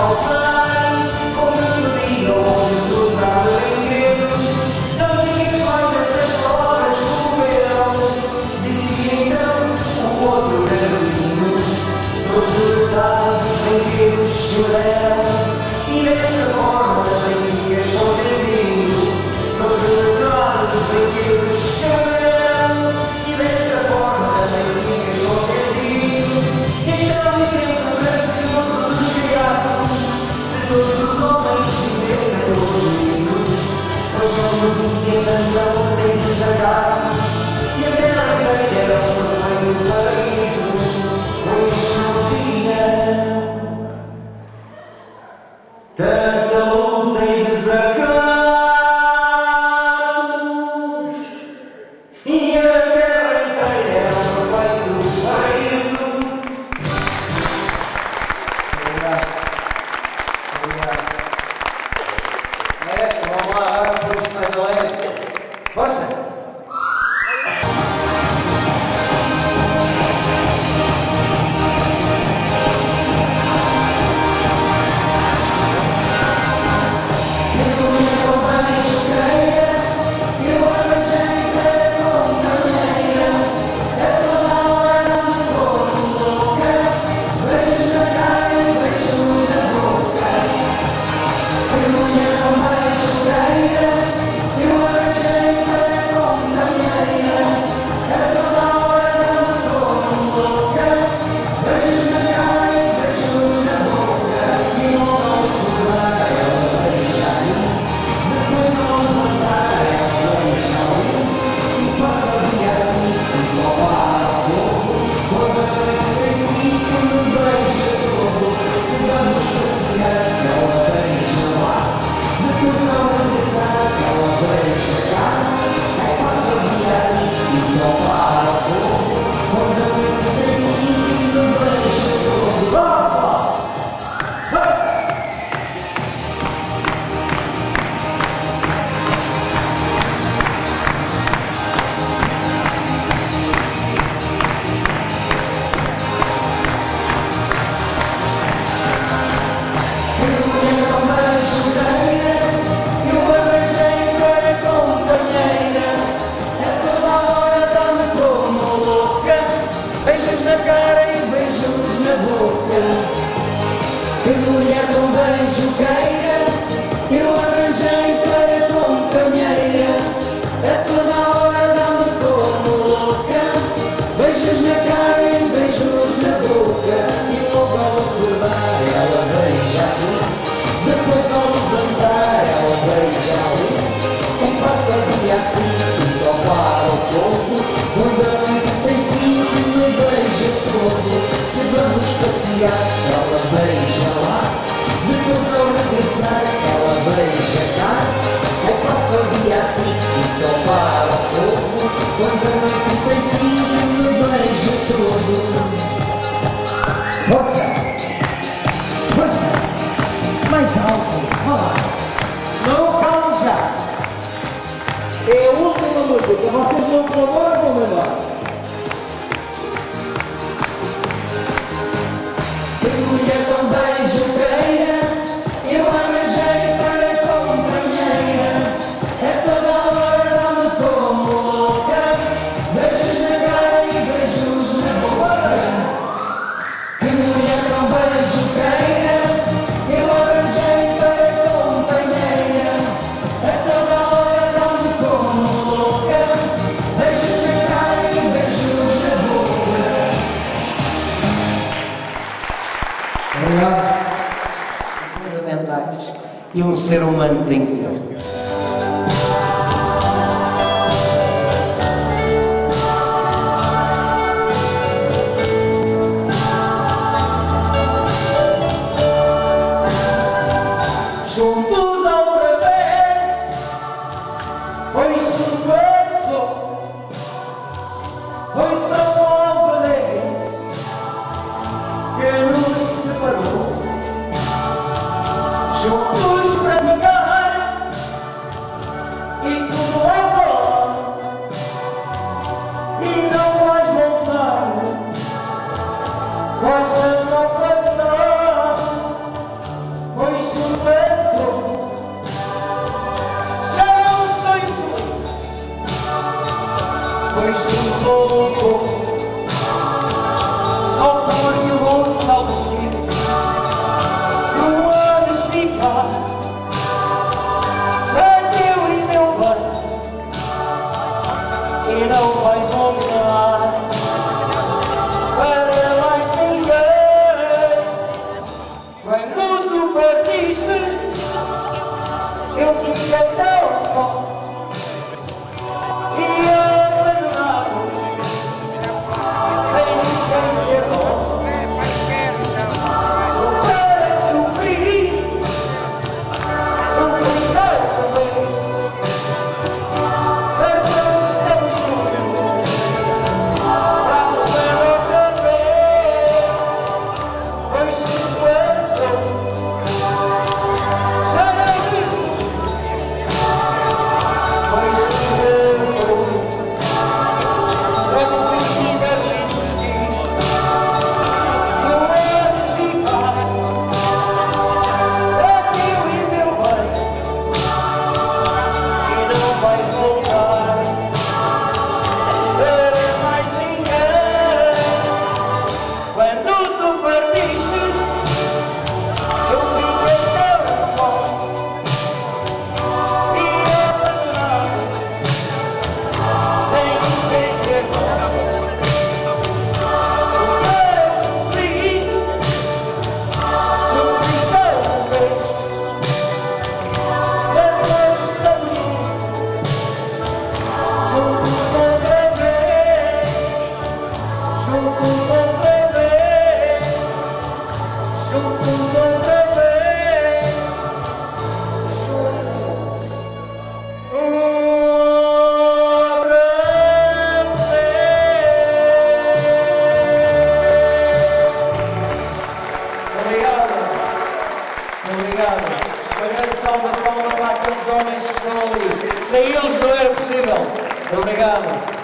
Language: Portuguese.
E um ser humano tem que ter. Juntos outra vez, pois tudo é só, foi só o alvarez que nos separou. Juntos para ficar e tudo é bom e não vais voltar. Gostas ao passar pois te louco, só porque o ouço ao vestir, tu andas ficar, é teu e meu bem, e não vais voltar para mais ninguém. Quando tu partiste, eu fiquei tão só e abandonado, sem ninguém ter dó. Sofri tanta vez, mas nós estamos juntos para sofrer outra vez. Pois tu és já não vivo, pois tu és só que ainda me desquis. Tu andes ficar, é teu e meu bem, e não vais voltar para mais ninguém. Quando tu partiste, eu fiquei tão só e abandonado, sem ninguém ter dó. Sofri tanta vez, mas nós estamos juntos outra vez, juntos outra vez, juntos outra vez, juntos outra vez. Obrigado, obrigado. Uma grande salva de palmas para aqueles homens que estão ali. Sem eles não era possível. Obrigado.